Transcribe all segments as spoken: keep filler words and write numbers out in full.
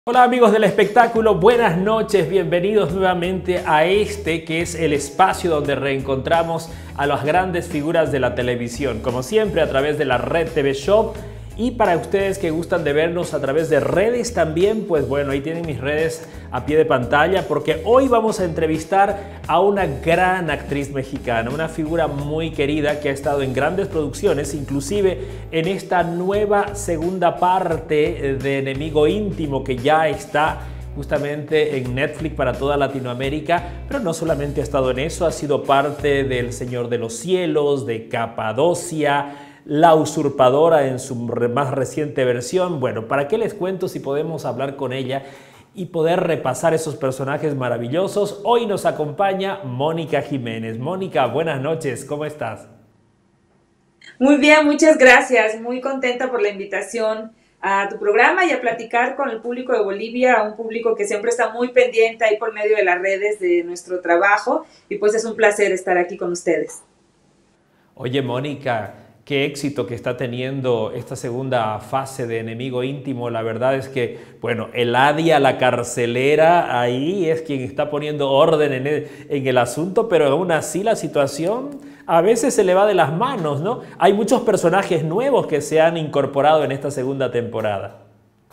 Hola amigos del espectáculo, buenas noches, bienvenidos nuevamente a este que es el espacio donde reencontramos a las grandes figuras de la televisión, como siempre a través de la Red T V Shop. Y para ustedes que gustan de vernos a través de redes también, pues bueno, ahí tienen mis redes a pie de pantalla, porque hoy vamos a entrevistar a una gran actriz mexicana, una figura muy querida que ha estado en grandes producciones, inclusive en esta nueva segunda parte de Enemigo Íntimo que ya está justamente en Netflix para toda Latinoamérica, pero no solamente ha estado en eso, ha sido parte del Señor de los Cielos, de Capadocia, La Usurpadora en su más reciente versión. Bueno, ¿para qué les cuento si podemos hablar con ella y poder repasar esos personajes maravillosos? Hoy nos acompaña Mónica Jiménez. Mónica, buenas noches, ¿cómo estás? Muy bien, muchas gracias. Muy contenta por la invitación a tu programa y a platicar con el público de Bolivia, un público que siempre está muy pendiente ahí por medio de las redes de nuestro trabajo, y pues es un placer estar aquí con ustedes. Oye, Mónica, qué éxito que está teniendo esta segunda fase de Enemigo Íntimo. La verdad es que, bueno, Eladia, la carcelera, ahí es quien está poniendo orden en el, en el asunto, pero aún así la situación a veces se le va de las manos, ¿no? Hay muchos personajes nuevos que se han incorporado en esta segunda temporada.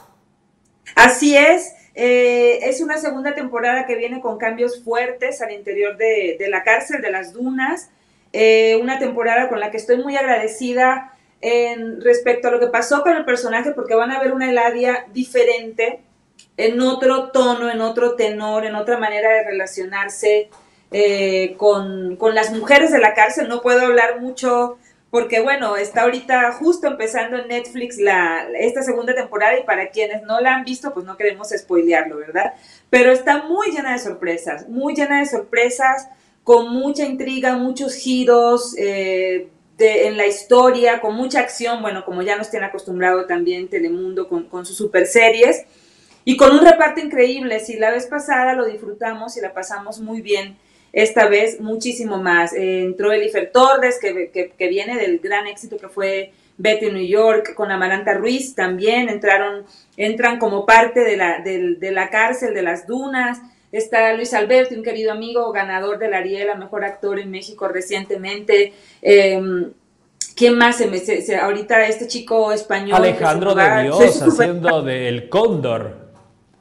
Así es, eh, es una segunda temporada que viene con cambios fuertes al interior de, de la cárcel de las Dunas. Eh, una temporada con la que estoy muy agradecida en respecto a lo que pasó con el personaje, porque van a ver una Eladia diferente, en otro tono, en otro tenor, en otra manera de relacionarse eh, con, con las mujeres de la cárcel. No puedo hablar mucho porque, bueno, está ahorita justo empezando en Netflix la, esta segunda temporada, y para quienes no la han visto, pues no queremos spoilearlo, ¿verdad? Pero está muy llena de sorpresas, muy llena de sorpresas, con mucha intriga, muchos giros eh, de, en la historia, con mucha acción, bueno, como ya nos tiene acostumbrado también Telemundo con, con sus super series, y con un reparto increíble. Si la vez pasada lo disfrutamos y la pasamos muy bien, esta vez muchísimo más. Eh, entró Elifer Torres, que, que, que viene del gran éxito que fue Betty New York, con Amaranta Ruiz también, entraron, entran como parte de la, de, de la cárcel de las Dunas. Está Luis Alberti, un querido amigo, ganador del Ariel a Mejor Actor en México recientemente. Eh, ¿Quién más? Se me, se, se, ahorita este chico español que se me Alejandro de va... Soy Dios super... haciendo de El Cóndor.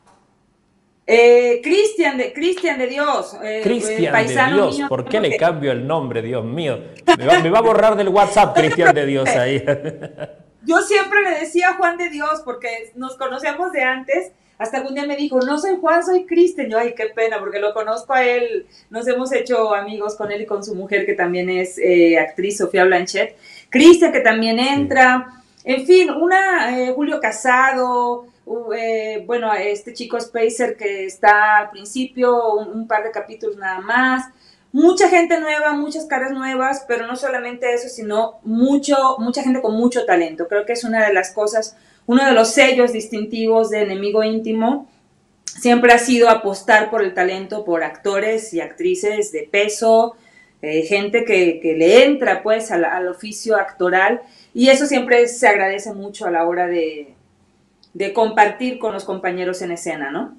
Eh, Cristian de, Cristian de Dios, eh, eh, Cristian de paisano Dios, mío. ¿por qué le cambio el nombre, Dios mío? Me va, me va a borrar del WhatsApp Cristian de Dios ahí. Yo siempre le decía Juan de Dios porque nos conocemos de antes, hasta que un día me dijo, no soy Juan, soy Cristian. Yo, ay, qué pena, porque lo conozco a él, nos hemos hecho amigos con él y con su mujer, que también es eh, actriz, Sofía Blanchet. Cristian, que también Sí. entra, en fin, una, eh, Julio Casado, uh, eh, bueno, este chico Spacer que está al principio, un, un par de capítulos nada más. Mucha gente nueva, muchas caras nuevas, pero no solamente eso, sino mucho, mucha gente con mucho talento. Creo que es una de las cosas, uno de los sellos distintivos de Enemigo Íntimo. Siempre ha sido apostar por el talento, por actores y actrices de peso, eh, gente que, que le entra pues al, al oficio actoral, y eso siempre se agradece mucho a la hora de, de compartir con los compañeros en escena, ¿no?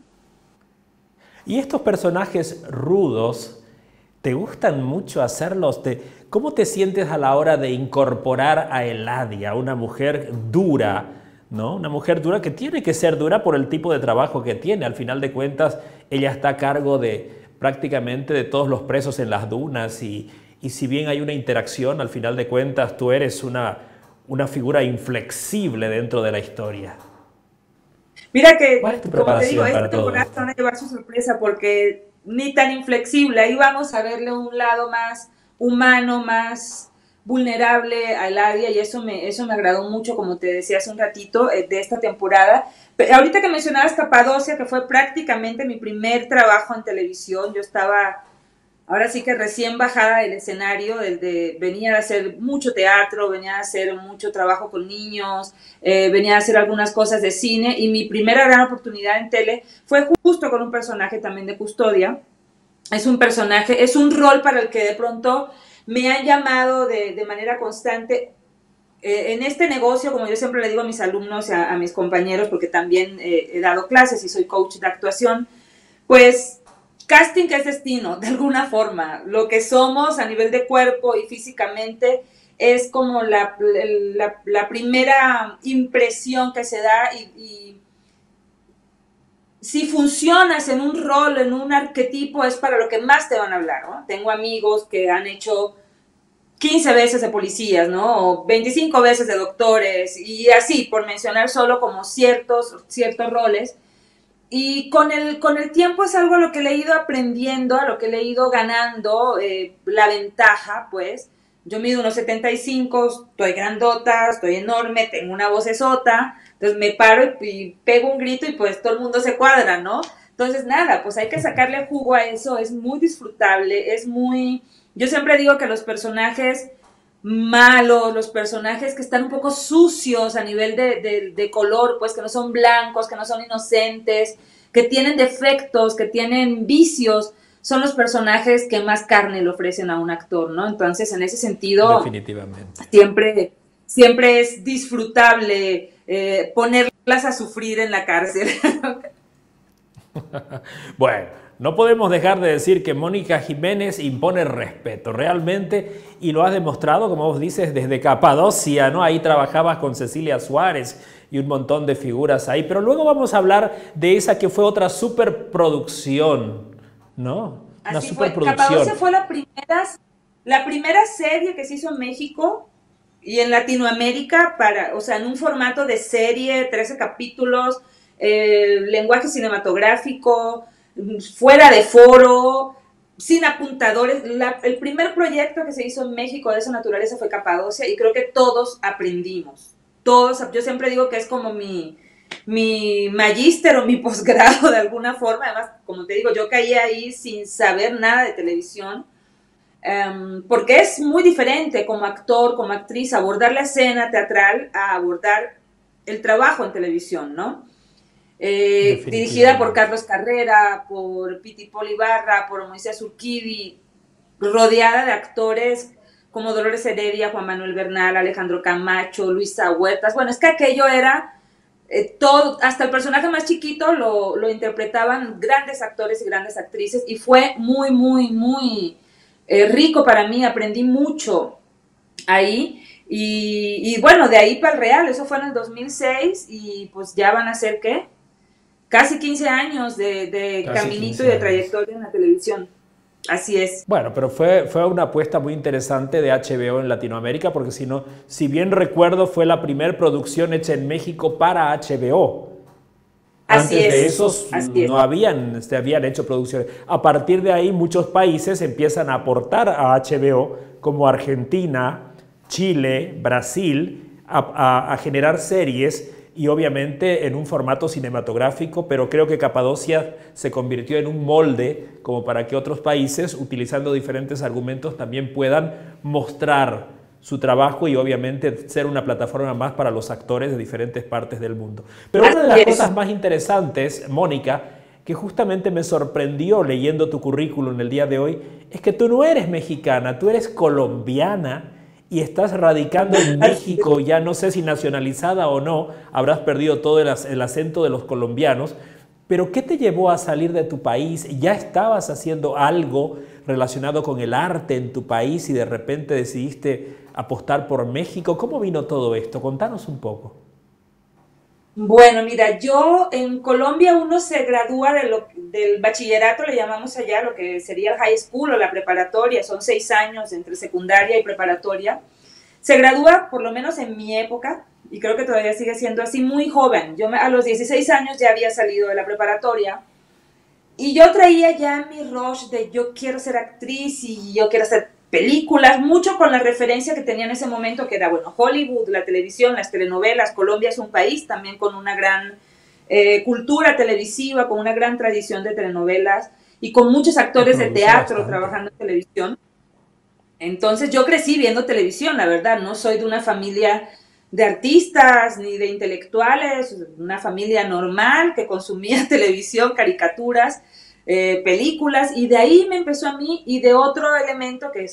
Y estos personajes rudos, ¿te gustan mucho hacerlos? ¿Te, ¿Cómo te sientes a la hora de incorporar a Eladia, una mujer dura, ¿no? Una mujer dura que tiene que ser dura por el tipo de trabajo que tiene. Al final de cuentas, ella está a cargo de prácticamente de todos los presos en las dunas, y, y si bien hay una interacción, al final de cuentas tú eres una, una figura inflexible dentro de la historia. Mira ¿Cuál que, es tu como te digo, preparación esta para todo temporada esto? van a llevar su sorpresa porque ni tan inflexible, ahí vamos a verle un lado más humano, más vulnerable a Eladia, y eso me, eso me agradó mucho, como te decía hace un ratito, eh, de esta temporada. Pero ahorita que mencionabas Capadocia, que fue prácticamente mi primer trabajo en televisión, yo estaba ahora sí que recién bajada del escenario, del de, venía de hacer mucho teatro, venía de hacer mucho trabajo con niños, eh, venía de hacer algunas cosas de cine, y mi primera gran oportunidad en tele fue justo con un personaje también de Custodia. Es un personaje, es un rol para el que de pronto me han llamado de, de manera constante. eh, en este negocio, como yo siempre le digo a mis alumnos y a, a mis compañeros, porque también eh, he dado clases y soy coach de actuación, pues casting es destino, de alguna forma. Lo que somos a nivel de cuerpo y físicamente es como la, la, la primera impresión que se da y, y si funcionas en un rol, en un arquetipo, es para lo que más te van a hablar, ¿no? Tengo amigos que han hecho quince veces de policías, ¿no? O veinticinco veces de doctores y así, por mencionar solo como ciertos, ciertos roles. Y con el, con el tiempo es algo a lo que le he ido aprendiendo, a lo que le he ido ganando eh, la ventaja, pues. Yo mido unos setenta y cinco, estoy grandota, estoy enorme, tengo una vocesota, entonces me paro y, y pego un grito y pues todo el mundo se cuadra, ¿no? Entonces nada, pues hay que sacarle jugo a eso, es muy disfrutable, es muy... Yo siempre digo que los personajes malos, los personajes que están un poco sucios a nivel de, de, de color, pues que no son blancos, que no son inocentes, que tienen defectos, que tienen vicios, son los personajes que más carne le ofrecen a un actor, ¿no? Entonces, en ese sentido, Definitivamente. siempre, siempre es disfrutable eh, ponerlas a sufrir en la cárcel. Bueno, no podemos dejar de decir que Mónica Jiménez impone respeto, realmente, y lo has demostrado, como vos dices, desde Capadocia, ¿no? Ahí trabajabas con Cecilia Suárez y un montón de figuras ahí, pero luego vamos a hablar de esa que fue otra superproducción, ¿no? Una Así fue. superproducción. Capadocia fue la primera, la primera serie que se hizo en México y en Latinoamérica, para, o sea, en un formato de serie, trece capítulos, eh, lenguaje cinematográfico, fuera de foro, sin apuntadores. La, el primer proyecto que se hizo en México de esa naturaleza fue Capadocia y creo que todos aprendimos. Todos, yo siempre digo que es como mi, mi magíster o mi posgrado de alguna forma. Además, como te digo, yo caí ahí sin saber nada de televisión. Um, porque es muy diferente como actor, como actriz, abordar la escena teatral a abordar el trabajo en televisión, ¿no? Eh, dirigida por Carlos Carrera, por Piti Polibarra, por Moisés Urquidi, rodeada de actores como Dolores Heredia, Juan Manuel Bernal, Alejandro Camacho, Luisa Huertas. Bueno, es que aquello era eh, todo, hasta el personaje más chiquito lo, lo interpretaban grandes actores y grandes actrices y fue muy, muy, muy eh, rico para mí, aprendí mucho ahí. Y, y bueno, de ahí para el real, eso fue en el dos mil seis y pues ya van a ser, ¿qué? Casi quince años de, de caminito y de trayectoria en la televisión. Así es. Bueno, pero fue, fue una apuesta muy interesante de H B O en Latinoamérica, porque si no, si bien recuerdo, fue la primera producción hecha en México para H B O. Así Antes es, de esos así no es. habían, se habían hecho producciones. A partir de ahí, muchos países empiezan a aportar a H B O, como Argentina, Chile, Brasil, a, a, a generar series y obviamente en un formato cinematográfico, pero creo que Capadocia se convirtió en un molde como para que otros países, utilizando diferentes argumentos, también puedan mostrar su trabajo y obviamente ser una plataforma más para los actores de diferentes partes del mundo. Pero una de las cosas más interesantes, Mónica, que justamente me sorprendió leyendo tu currículum el día de hoy, es que tú no eres mexicana, tú eres colombiana y estás radicando en México, ya no sé si nacionalizada o no, habrás perdido todo el, el acento de los colombianos, pero ¿qué te llevó a salir de tu país? ¿Ya estabas haciendo algo relacionado con el arte en tu país y de repente decidiste apostar por México? ¿Cómo vino todo esto? Contanos un poco. Bueno, mira, yo en Colombia uno se gradúa de lo, del bachillerato, le llamamos allá lo que sería el high school o la preparatoria, son seis años entre secundaria y preparatoria. Se gradúa, por lo menos en mi época, y creo que todavía sigue siendo así, muy joven. Yo a los dieciséis años ya había salido de la preparatoria y yo traía ya mi rush de yo quiero ser actriz y yo quiero hacer películas, mucho con la referencia que tenía en ese momento, que era, bueno, Hollywood, la televisión, las telenovelas. Colombia es un país también con una gran eh, cultura televisiva, con una gran tradición de telenovelas y con muchos actores de teatro bastante trabajando en televisión. Entonces yo crecí viendo televisión, la verdad, no soy de una familia de artistas ni de intelectuales, una familia normal que consumía televisión, caricaturas, Eh, películas, y de ahí me empezó a mí, y de otro elemento que es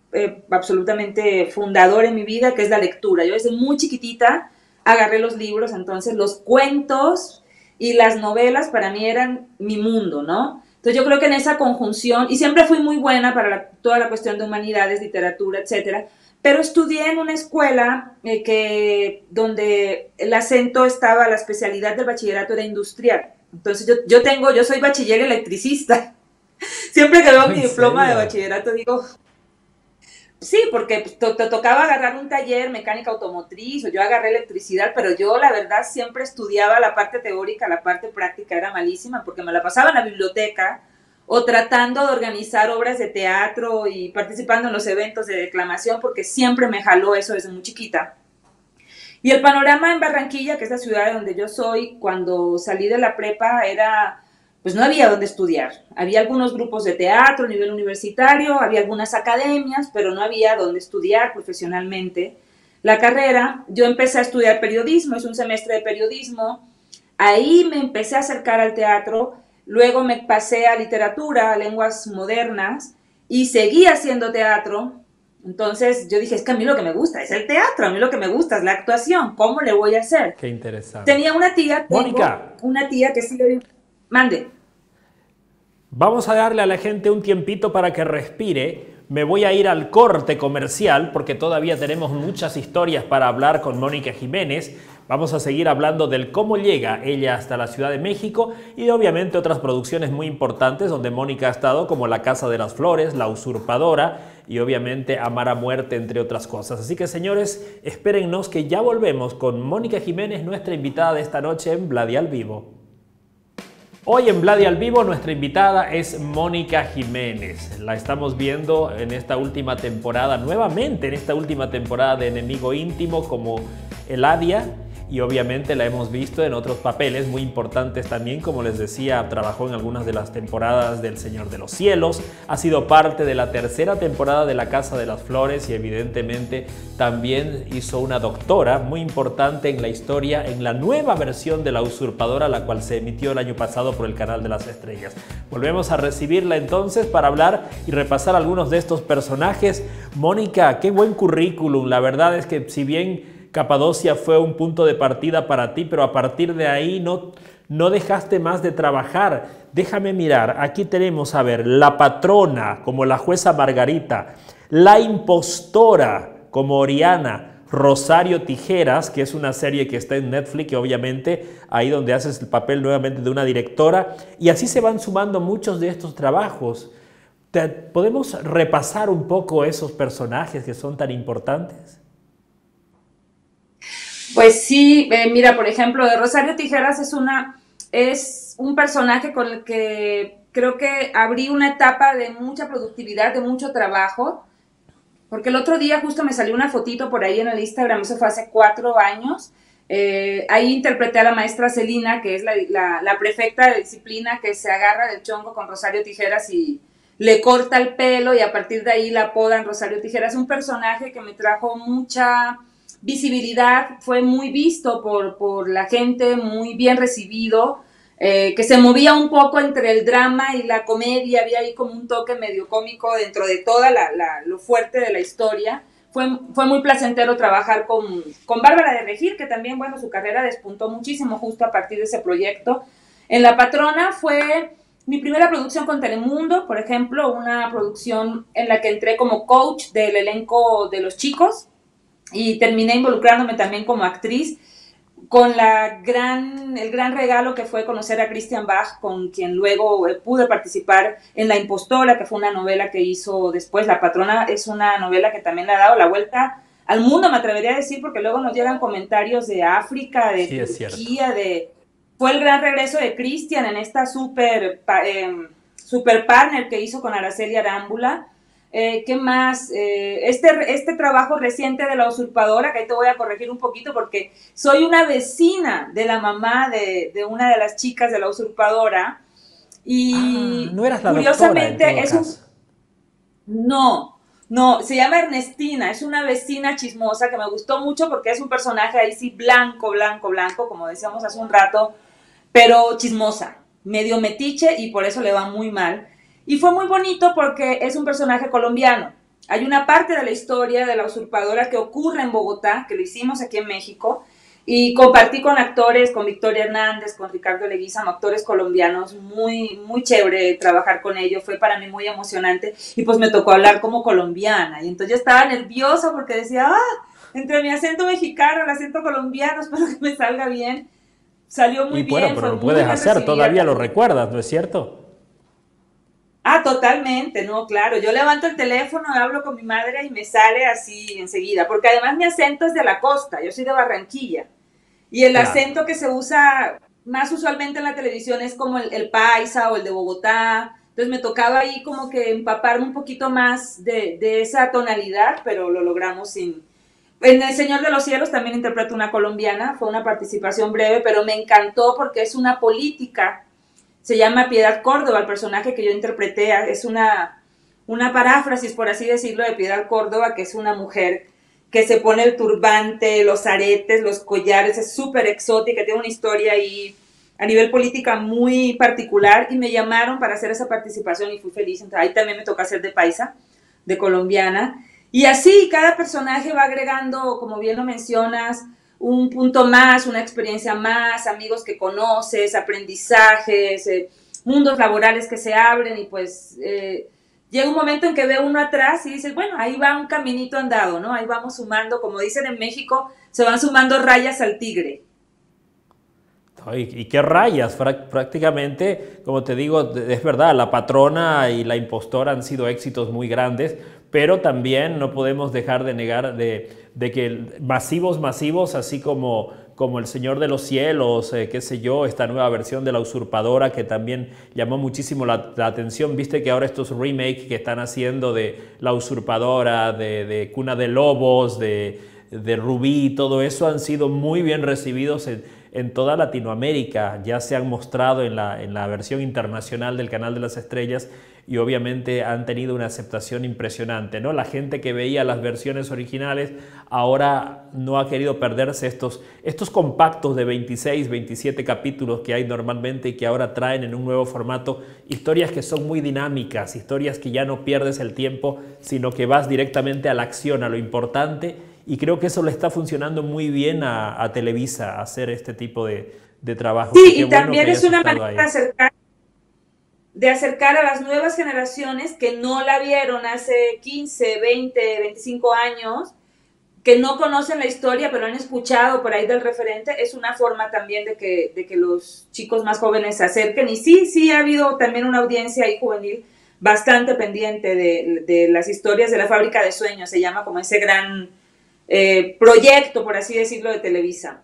eh, absolutamente fundador en mi vida, que es la lectura. Yo desde muy chiquitita agarré los libros, entonces los cuentos y las novelas para mí eran mi mundo, ¿no? Entonces yo creo que en esa conjunción, y siempre fui muy buena para la, toda la cuestión de humanidades, literatura, etcétera, pero estudié en una escuela eh, que, donde el acento estaba, la especialidad del bachillerato era industrial. Entonces yo, yo tengo, yo soy bachiller electricista. Siempre que veo mi diploma de bachillerato digo, sí, porque te, te tocaba agarrar un taller mecánica automotriz, o yo agarré electricidad, pero yo la verdad siempre estudiaba la parte teórica, la parte práctica era malísima, porque me la pasaba en la biblioteca, o tratando de organizar obras de teatro y participando en los eventos de declamación, porque siempre me jaló eso desde muy chiquita. Y el panorama en Barranquilla, que es la ciudad donde yo soy, cuando salí de la prepa era, pues no había donde estudiar. Había algunos grupos de teatro a nivel universitario, había algunas academias, pero no había donde estudiar profesionalmente la carrera. Yo empecé a estudiar periodismo, es un semestre de periodismo. Ahí me empecé a acercar al teatro. Luego me pasé a literatura, a lenguas modernas, y seguí haciendo teatro. Entonces yo dije, es que a mí lo que me gusta es el teatro, a mí lo que me gusta es la actuación, ¿cómo le voy a hacer? Qué interesante. Tenía una tía, tengo Mónica, una tía que sí, mande. vamos a darle a la gente un tiempito para que respire. Me voy a ir al corte comercial porque todavía tenemos muchas historias para hablar con Mónica Jiménez. Vamos a seguir hablando del cómo llega ella hasta la Ciudad de México y de, obviamente otras producciones muy importantes donde Mónica ha estado, como La Casa de las Flores, La Usurpadora y obviamente Amar a Muerte, entre otras cosas. Así que, señores, espérennos que ya volvemos con Mónica Jiménez, nuestra invitada de esta noche en Vladi al Vivo. Hoy en Vladi al Vivo nuestra invitada es Mónica Jiménez. La estamos viendo en esta última temporada, nuevamente en esta última temporada de Enemigo Íntimo como Eladia. Y obviamente la hemos visto en otros papeles muy importantes también, como les decía, trabajó en algunas de las temporadas del Señor de los Cielos, ha sido parte de la tercera temporada de La Casa de las Flores y evidentemente también hizo una doctora muy importante en la historia, en la nueva versión de La Usurpadora, la cual se emitió el año pasado por el Canal de las Estrellas. Volvemos a recibirla entonces para hablar y repasar algunos de estos personajes. Mónica, qué buen currículum, la verdad es que si bien Capadocia fue un punto de partida para ti, pero a partir de ahí no, no dejaste más de trabajar. Déjame mirar, aquí tenemos, a ver, La Patrona, como la jueza Margarita, La Impostora, como Oriana, Rosario Tijeras, que es una serie que está en Netflix, y obviamente ahí donde haces el papel nuevamente de una directora, y así se van sumando muchos de estos trabajos. ¿Te, ¿Podemos repasar un poco esos personajes que son tan importantes? Pues sí, eh, mira, por ejemplo, de Rosario Tijeras es una, es un personaje con el que creo que abrí una etapa de mucha productividad, de mucho trabajo, porque el otro día justo me salió una fotito por ahí en el Instagram, eso fue hace cuatro años, eh, ahí interpreté a la maestra Celina, que es la, la, la prefecta de disciplina que se agarra del chongo con Rosario Tijeras y le corta el pelo y a partir de ahí la apodan Rosario Tijeras, un personaje que me trajo mucha visibilidad, fue muy visto por, por la gente, muy bien recibido, eh, que se movía un poco entre el drama y la comedia, había ahí como un toque medio cómico dentro de toda la, la, lo fuerte de la historia. Fue, fue muy placentero trabajar con, con Bárbara de Regil, que también, bueno, su carrera despuntó muchísimo justo a partir de ese proyecto. En La Patrona fue mi primera producción con Telemundo, por ejemplo, una producción en la que entré como coach del elenco de Los Chicos, y terminé involucrándome también como actriz con la gran, el gran regalo que fue conocer a Christian Bach, con quien luego eh, pude participar en La Impostora, que fue una novela que hizo después. La Patrona es una novela que también le ha dado la vuelta al mundo, me atrevería a decir, porque luego nos llegan comentarios de África, de sí, Turquía, de... Fue el gran regreso de Christian en esta super, eh, super partner que hizo con Araceli Arámbula. Eh, ¿Qué más? Eh, este, este trabajo reciente de La Usurpadora, que ahí te voy a corregir un poquito porque soy una vecina de la mamá de, de una de las chicas de La Usurpadora y ah, no eras la curiosamente doctora, en todo es caso. Un, no, no, se llama Ernestina, es una vecina chismosa que me gustó mucho porque es un personaje ahí sí blanco, blanco, blanco, como decíamos hace un rato, pero chismosa, medio metiche y por eso le va muy mal. Y fue muy bonito porque es un personaje colombiano. hay una parte de la historia de la usurpadora que ocurre en Bogotá, que lo hicimos aquí en México, y compartí con actores, con Victoria Hernández, con Ricardo Leguizamo, actores colombianos, muy, muy chévere trabajar con ellos, fue para mí muy emocionante, y pues me tocó hablar como colombiana, y entonces yo estaba nerviosa porque decía, ah, entre mi acento mexicano, el acento colombiano, espero que me salga bien. Salió muy y bueno, bien, pero fue lo muy puedes bien hacer, recibida todavía lo también. recuerdas, ¿no es cierto? Ah, totalmente, no, claro. Yo levanto el teléfono, hablo con mi madre y me sale así enseguida, porque además mi acento es de la costa, yo soy de Barranquilla. Y el Claro. acento que se usa más usualmente en la televisión es como el, el paisa o el de Bogotá. Entonces me tocaba ahí como que empaparme un poquito más de, de esa tonalidad, pero lo logramos sin... En El Señor de los Cielos también interpreto una colombiana, fue una participación breve, pero me encantó porque es una política. Se llama Piedad Córdoba, el personaje que yo interpreté, es una, una paráfrasis, por así decirlo, de Piedad Córdoba, que es una mujer que se pone el turbante, los aretes, los collares, es súper exótica, tiene una historia ahí a nivel política muy particular y me llamaron para hacer esa participación y fui feliz. Entonces, ahí también me toca hacer de paisa, de colombiana. Y así cada personaje va agregando, como bien lo mencionas, un punto más, una experiencia más, amigos que conoces, aprendizajes, eh, mundos laborales que se abren y pues eh, llega un momento en que ve uno atrás y dices, bueno, ahí va un caminito andado, ¿no? Ahí vamos sumando, como dicen en México, se van sumando rayas al tigre. ¿Y, y qué rayas? Prácticamente, como te digo, es verdad, La Patrona y La Impostora han sido éxitos muy grandes, pero también no podemos dejar de negar de, de que masivos, masivos, así como, como El Señor de los Cielos, eh, qué sé yo, esta nueva versión de La Usurpadora que también llamó muchísimo la, la atención. Viste que ahora estos remakes que están haciendo de La Usurpadora, de, de Cuna de Lobos, de, de Rubí, todo eso han sido muy bien recibidos en, en toda Latinoamérica. Ya se han mostrado en la, en la versión internacional del Canal de las Estrellas y obviamente han tenido una aceptación impresionante, ¿no? La gente que veía las versiones originales ahora no ha querido perderse estos, estos compactos de veintiséis, veintisiete capítulos que hay normalmente y que ahora traen en un nuevo formato historias que son muy dinámicas, historias que ya no pierdes el tiempo, sino que vas directamente a la acción, a lo importante, y creo que eso le está funcionando muy bien a, a Televisa, hacer este tipo de, de trabajo. Y Sí, qué y bueno que también es hayas una estado manera de ahí. acercar de acercar a las nuevas generaciones que no la vieron hace quince, veinte, veinticinco años, que no conocen la historia, pero han escuchado por ahí del referente, es una forma también de que, de que los chicos más jóvenes se acerquen. Y sí, sí ha habido también una audiencia ahí juvenil bastante pendiente de, de las historias de la Fábrica de Sueños, se llama como ese gran eh, proyecto, por así decirlo, de Televisa.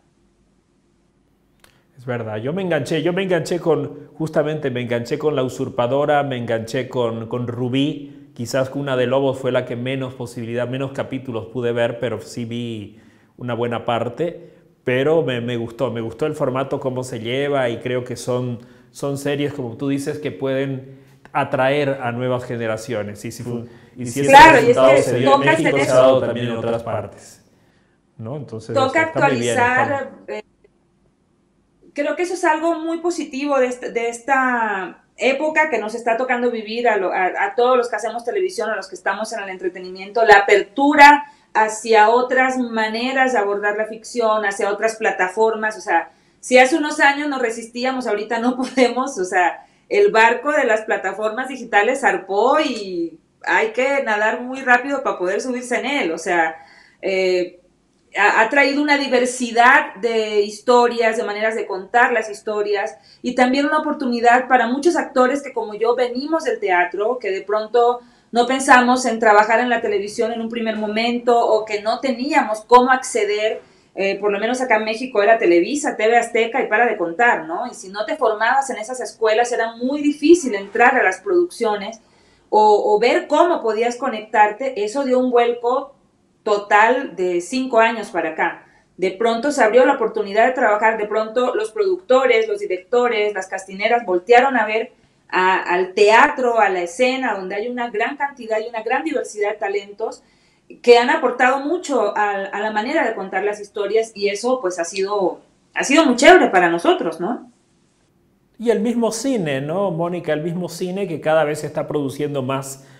Es verdad, yo me enganché, yo me enganché con, justamente me enganché con La Usurpadora, me enganché con, con Rubí, quizás Cuna de Lobos fue la que menos posibilidad, menos capítulos pude ver, pero sí vi una buena parte, pero me, me gustó, me gustó el formato, cómo se lleva y creo que son, son series, como tú dices, que pueden atraer a nuevas generaciones y si, y si ese claro, y es resultado que se dio en toca hacer México, se ha dado eso, también en otras partes, ¿no? Entonces toca está, está muy bien, está... actualizar. Eh, creo que eso es algo muy positivo de, este, de esta época que nos está tocando vivir a, lo, a, a todos los que hacemos televisión, a los que estamos en el entretenimiento, la apertura hacia otras maneras de abordar la ficción, hacia otras plataformas. O sea, si hace unos años nos resistíamos, ahorita no podemos. O sea, el barco de las plataformas digitales zarpó y hay que nadar muy rápido para poder subirse en él. O sea, eh, ha traído una diversidad de historias, de maneras de contar las historias y también una oportunidad para muchos actores que como yo venimos del teatro, que de pronto no pensamos en trabajar en la televisión en un primer momento o que no teníamos cómo acceder, eh, por lo menos acá en México era Televisa, T V Azteca y para de contar, ¿no? Y si no te formabas en esas escuelas era muy difícil entrar a las producciones o, o ver cómo podías conectarte. Eso dio un vuelco total de cinco años para acá. De pronto se abrió la oportunidad de trabajar, de pronto los productores, los directores, las castineras voltearon a ver a, al teatro, a la escena, donde hay una gran cantidad y una gran diversidad de talentos que han aportado mucho a, a la manera de contar las historias y eso pues ha sido, ha sido muy chévere para nosotros, ¿no? Y el mismo cine, ¿no, Mónica? El mismo cine que cada vez se está produciendo más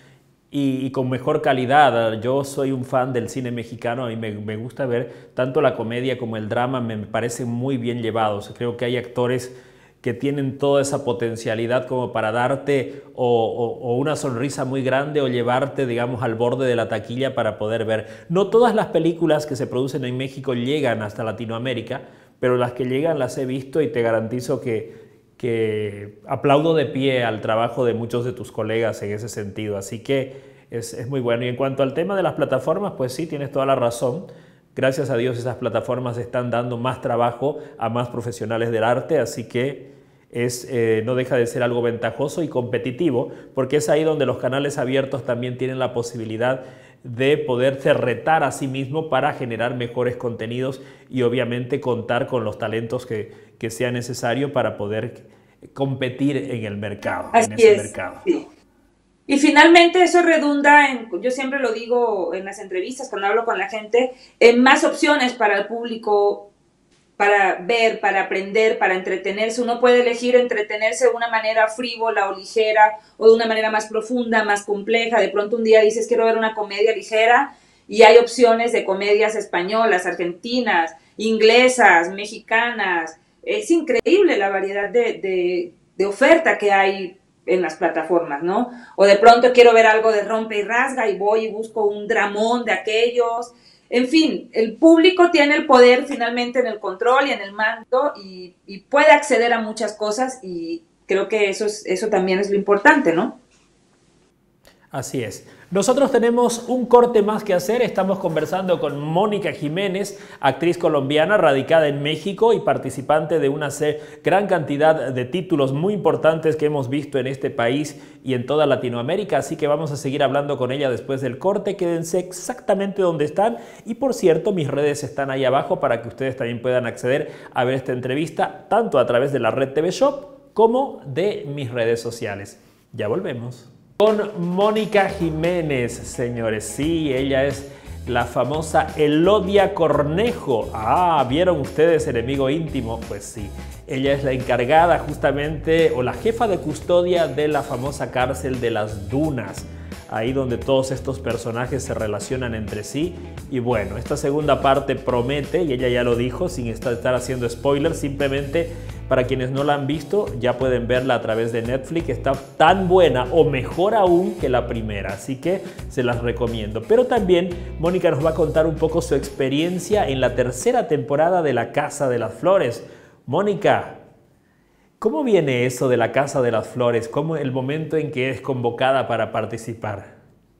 y, y con mejor calidad. Yo soy un fan del cine mexicano, a mí me, me gusta ver tanto la comedia como el drama, me, me parecen muy bien llevados. Creo que hay actores que tienen toda esa potencialidad como para darte o, o, o una sonrisa muy grande o llevarte, digamos, al borde de la taquilla para poder ver. No todas las películas que se producen en México llegan hasta Latinoamérica, pero las que llegan las he visto y te garantizo que, que aplaudo de pie al trabajo de muchos de tus colegas en ese sentido. Así que es, es muy bueno. Y en cuanto al tema de las plataformas, pues sí, tienes toda la razón. Gracias a Dios esas plataformas están dando más trabajo a más profesionales del arte, así que es, eh, no deja de ser algo ventajoso y competitivo, porque es ahí donde los canales abiertos también tienen la posibilidad de poderse retar a sí mismo para generar mejores contenidos y obviamente contar con los talentos que, que sea necesario para poder competir en el mercado. Así en ese es, mercado. sí. Y finalmente eso redunda en, yo siempre lo digo en las entrevistas, cuando hablo con la gente, en más opciones para el público, para ver, para aprender, para entretenerse. Uno puede elegir entretenerse de una manera frívola o ligera, o de una manera más profunda, más compleja. De pronto un día dices, quiero ver una comedia ligera, y hay opciones de comedias españolas, argentinas, inglesas, mexicanas. Es increíble la variedad de, de, de oferta que hay en las plataformas, ¿no? O de pronto quiero ver algo de rompe y rasga y voy y busco un dramón de aquellos. En fin, el público tiene el poder finalmente en el control y en el mando y, y puede acceder a muchas cosas y creo que eso, es, eso también es lo importante, ¿no? Así es. Nosotros tenemos un corte más que hacer. Estamos conversando con Mónica Jiménez, actriz colombiana radicada en México y participante de una gran cantidad de títulos muy importantes que hemos visto en este país y en toda Latinoamérica. Así que vamos a seguir hablando con ella después del corte. Quédense exactamente donde están. Y por cierto, mis redes están ahí abajo para que ustedes también puedan acceder a ver esta entrevista, tanto a través de la Red T V Shop como de mis redes sociales. Ya volvemos. Con Mónica Jiménez, señores. Sí, ella es la famosa Elodia Cornejo. Ah, ¿vieron ustedes Enemigo Íntimo? Pues sí, ella es la encargada justamente o la jefa de custodia de la famosa cárcel de las Dunas. Ahí donde todos estos personajes se relacionan entre sí. Y bueno, esta segunda parte promete, y ella ya lo dijo, sin estar haciendo spoilers, simplemente para quienes no la han visto, ya pueden verla a través de Netflix. Está tan buena o mejor aún que la primera, así que se las recomiendo. Pero también Mónica nos va a contar un poco su experiencia en la tercera temporada de La Casa de las Flores. Mónica, ¿cómo viene eso de La Casa de las Flores? ¿Cómo el momento en que es convocada para participar?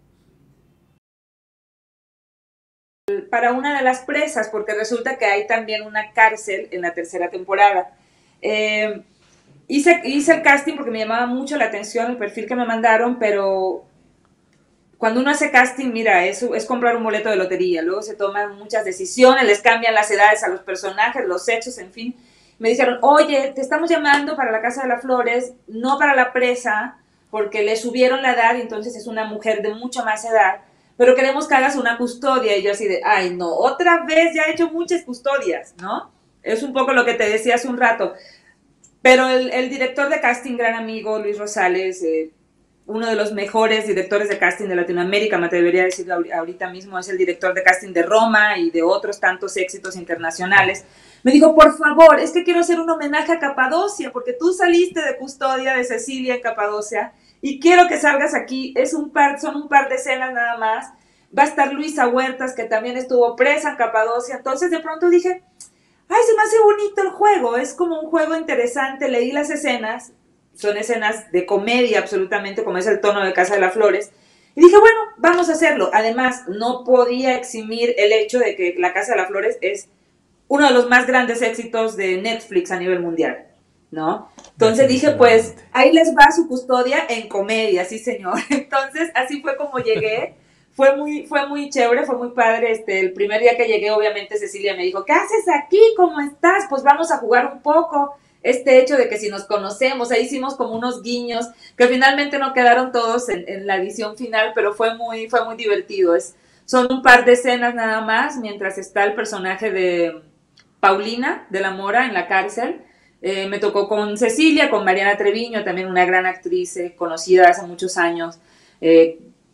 Para una de las presas, porque resulta que hay también una cárcel en la tercera temporada. Eh, hice, hice el casting porque me llamaba mucho la atención el perfil que me mandaron, pero cuando uno hace casting, mira, eso es comprar un boleto de lotería. Luego se toman muchas decisiones, les cambian las edades a los personajes, los sexos, en fin. Me dijeron, oye, te estamos llamando para La Casa de las Flores, no para la presa, porque le subieron la edad y entonces es una mujer de mucha más edad, pero queremos que hagas una custodia. Y yo así de, ay, no, otra vez, ya he hecho muchas custodias, ¿no? Es un poco lo que te decía hace un rato. Pero el, el director de casting, gran amigo, Luis Rosales, eh, uno de los mejores directores de casting de Latinoamérica, me atrevería a decirlo ahorita mismo, es el director de casting de Roma y de otros tantos éxitos internacionales. Me dijo, por favor, es que quiero hacer un homenaje a Capadocia, porque tú saliste de custodia de Cecilia en Capadocia, y quiero que salgas aquí. Es un par, son un par de escenas nada más. Va a estar Luisa Huertas, que también estuvo presa en Capadocia. Entonces de pronto dije, ay, se me hace bonito el juego, es como un juego interesante. Leí las escenas, son escenas de comedia absolutamente, como es el tono de Casa de las Flores, y dije, bueno, vamos a hacerlo. Además, no podía eximir el hecho de que La Casa de las Flores es uno de los más grandes éxitos de Netflix a nivel mundial, ¿no? Entonces dije, pues, ahí les va su custodia en comedia, sí señor. Entonces, así fue como llegué. Fue muy, fue muy chévere, fue muy padre. Este, el primer día que llegué, obviamente, Cecilia me dijo, ¿qué haces aquí? ¿Cómo estás? Pues vamos a jugar un poco. Este hecho de que si nos conocemos, ahí hicimos como unos guiños, que finalmente no quedaron todos en, en la edición final, pero fue muy, fue muy divertido. Es, son un par de escenas nada más, mientras está el personaje de Paulina de la Mora en la cárcel. Eh, me tocó con Cecilia, con Mariana Treviño, también una gran actriz eh, conocida hace muchos años, eh,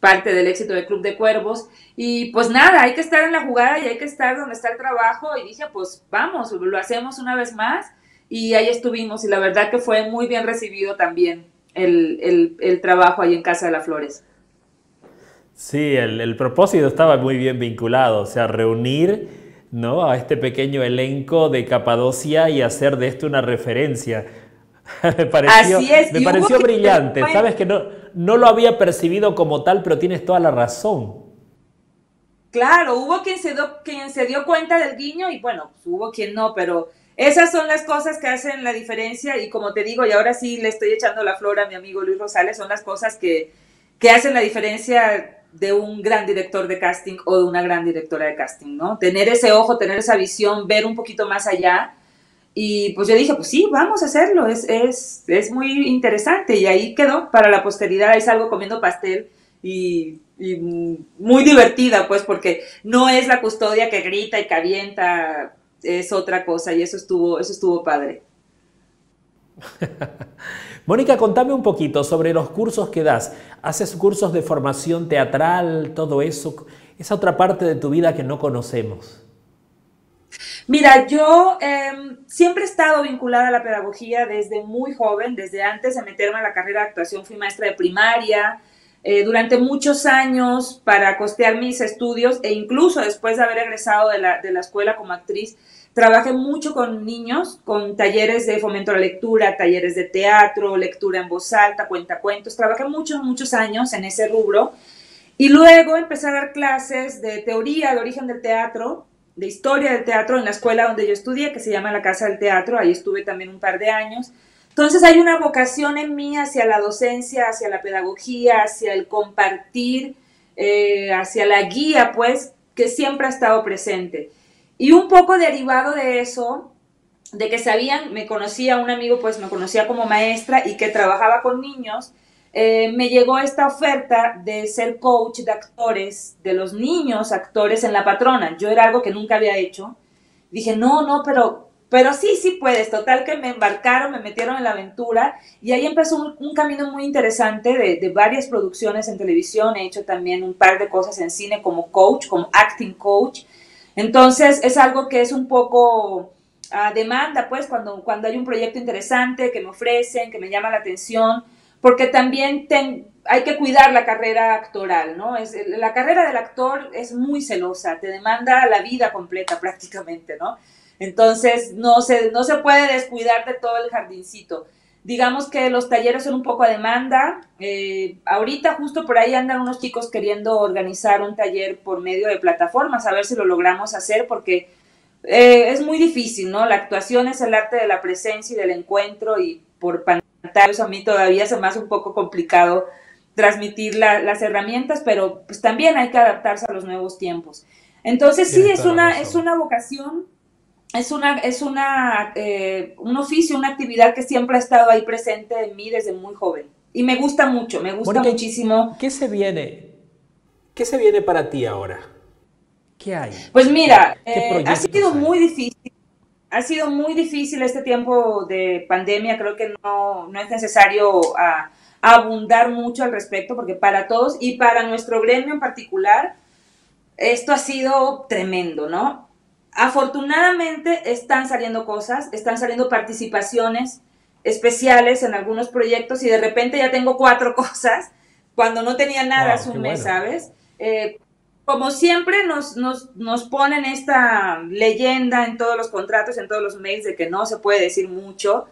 parte del éxito del Club de Cuervos. Y pues nada, hay que estar en la jugada y hay que estar donde está el trabajo. Y dije, pues vamos, lo hacemos una vez más. Y ahí estuvimos. Y la verdad que fue muy bien recibido también el, el, el trabajo ahí en Casa de las Flores. Sí, el, el propósito estaba muy bien vinculado, o sea, reunir, ¿no?, a este pequeño elenco de Capadocia y hacer de esto una referencia. me pareció, Así es. me Y pareció hubo brillante. que... Sabes que no, no lo había percibido como tal, pero tienes toda la razón. Claro, hubo quien se, do, quien se dio cuenta del guiño y bueno, pues hubo quien no, pero esas son las cosas que hacen la diferencia y como te digo, y ahora sí le estoy echando la flor a mi amigo Luis Rosales, son las cosas que, que hacen la diferencia de un gran director de casting o de una gran directora de casting, ¿no? Tener ese ojo, tener esa visión, ver un poquito más allá. Y pues yo dije, pues sí, vamos a hacerlo, es, es, es muy interesante. Y ahí quedó para la posteridad, ahí salgo comiendo pastel y, y muy divertida, pues, porque no es la custodia que grita y que avienta, es otra cosa y eso estuvo, eso estuvo padre. Mónica, contame un poquito sobre los cursos que das. ¿Haces cursos de formación teatral, todo eso? Esa otra parte de tu vida que no conocemos. Mira, yo eh, siempre he estado vinculada a la pedagogía desde muy joven, desde antes de meterme a la carrera de actuación fui maestra de primaria, eh, durante muchos años para costear mis estudios e incluso después de haber egresado de la, de la escuela como actriz, trabajé mucho con niños, con talleres de fomento a la lectura, talleres de teatro, lectura en voz alta, cuentacuentos, trabajé muchos, muchos años en ese rubro y luego empecé a dar clases de teoría, de origen del teatro, de historia del teatro en la escuela donde yo estudié, que se llama la Casa del Teatro, ahí estuve también un par de años. Entonces hay una vocación en mí hacia la docencia, hacia la pedagogía, hacia el compartir, eh, hacia la guía, pues, que siempre ha estado presente. Y un poco derivado de eso, de que sabían, me conocía un amigo, pues me conocía como maestra y que trabajaba con niños, Eh, me llegó esta oferta de ser coach de actores, de los niños actores en La Patrona. Yo era algo que nunca había hecho. Dije, no, no, pero, pero sí, sí puedes. Total que me embarcaron, me metieron en la aventura y ahí empezó un, un camino muy interesante de, de varias producciones en televisión. He hecho también un par de cosas en cine como coach, como acting coach. Entonces es algo que es un poco a demanda, pues, cuando, cuando hay un proyecto interesante que me ofrecen, que me llama la atención, porque también ten, hay que cuidar la carrera actoral, ¿no? Es, la carrera del actor es muy celosa, te demanda la vida completa prácticamente, ¿no? Entonces no se, no se puede descuidar de todo el jardincito. Digamos que los talleres son un poco a demanda. Eh, ahorita justo por ahí andan unos chicos queriendo organizar un taller por medio de plataformas, a ver si lo logramos hacer, porque eh, es muy difícil, ¿no? La actuación es el arte de la presencia y del encuentro y por pantalla a mí todavía se me hace un poco complicado transmitir la, las herramientas, pero pues también hay que adaptarse a los nuevos tiempos. Entonces sí, es una, es una vocación, es, una, es una, eh, un oficio, una actividad que siempre ha estado ahí presente en mí desde muy joven. Y me gusta mucho, me gusta Mónica, muchísimo. ¿qué se viene? ¿Qué se viene para ti ahora? ¿Qué hay? Pues mira, ¿Qué, qué eh, ha sido hay? muy difícil. Ha sido muy difícil este tiempo de pandemia, creo que no, no es necesario a, a abundar mucho al respecto, porque para todos y para nuestro gremio en particular, esto ha sido tremendo, ¿no? Afortunadamente están saliendo cosas, están saliendo participaciones especiales en algunos proyectos y de repente ya tengo cuatro cosas, cuando no tenía nada Wow, hace un mes, bueno. ¿sabes? Eh, como siempre nos, nos, nos ponen esta leyenda en todos los contratos, en todos los mails de que no se puede decir mucho,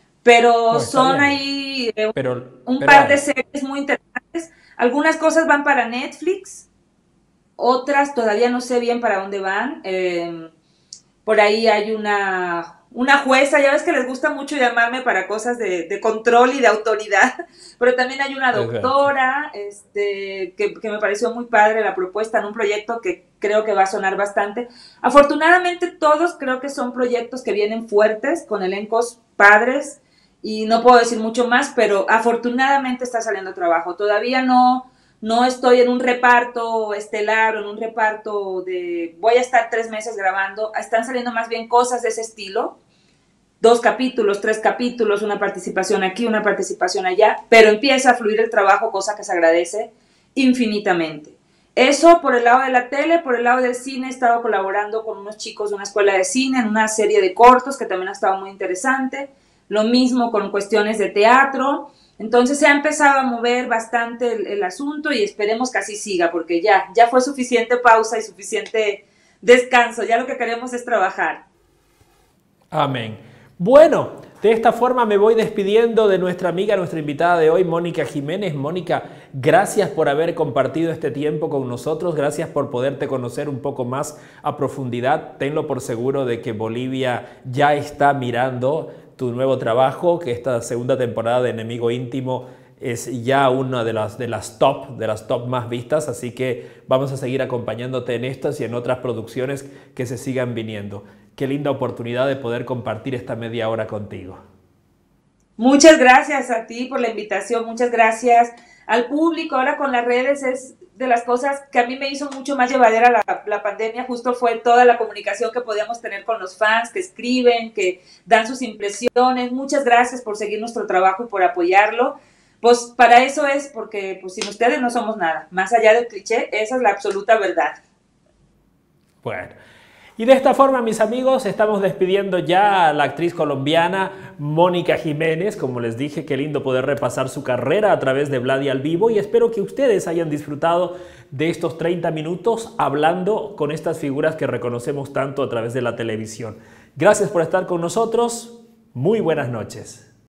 pero No, está son bien. ahí eh, Pero, un pero par de hay. series muy interesantes. Algunas cosas van para Netflix, otras todavía no sé bien para dónde van. Eh, por ahí hay una, una jueza, ya ves que les gusta mucho llamarme para cosas de, de control y de autoridad, pero también hay una Exacto. doctora este, que, que me pareció muy padre la propuesta en un proyecto que creo que va a sonar bastante. Afortunadamente todos creo que son proyectos que vienen fuertes, con elencos padres, y no puedo decir mucho más, pero afortunadamente está saliendo trabajo. Todavía no, no estoy en un reparto estelar o en un reparto de voy a estar tres meses grabando, están saliendo más bien cosas de ese estilo, dos capítulos, tres capítulos, una participación aquí, una participación allá, pero empieza a fluir el trabajo, cosa que se agradece, infinitamente. Eso por el lado de la tele. Por el lado del cine he estado colaborando con unos chicos de una escuela de cine en una serie de cortos que también ha estado muy interesante. Lo mismo con cuestiones de teatro. Entonces se ha empezado a mover bastante el, el asunto y esperemos que así siga, porque ya, ya fue suficiente pausa y suficiente descanso. Ya lo que queremos es trabajar. Amén. Bueno, de esta forma me voy despidiendo de nuestra amiga, nuestra invitada de hoy, Mónica Jiménez. Mónica, gracias por haber compartido este tiempo con nosotros, gracias por poderte conocer un poco más a profundidad. Tenlo por seguro de que Bolivia ya está mirando tu nuevo trabajo, que esta segunda temporada de Enemigo Íntimo es ya una de las, de las top, de las top más vistas, así que vamos a seguir acompañándote en estas y en otras producciones que se sigan viniendo. Qué linda oportunidad de poder compartir esta media hora contigo. Muchas gracias a ti por la invitación, muchas gracias al público. Ahora con las redes es de las cosas que a mí me hizo mucho más llevadera la, la pandemia, justo fue toda la comunicación que podíamos tener con los fans, que escriben, que dan sus impresiones. Muchas gracias por seguir nuestro trabajo y por apoyarlo. Pues para eso es, porque pues sin ustedes no somos nada. Más allá del cliché, esa es la absoluta verdad. Bueno. Y de esta forma, mis amigos, estamos despidiendo ya a la actriz colombiana Mónica Jiménez. Como les dije, qué lindo poder repasar su carrera a través de Vladi al Vivo y espero que ustedes hayan disfrutado de estos treinta minutos hablando con estas figuras que reconocemos tanto a través de la televisión. Gracias por estar con nosotros. Muy buenas noches.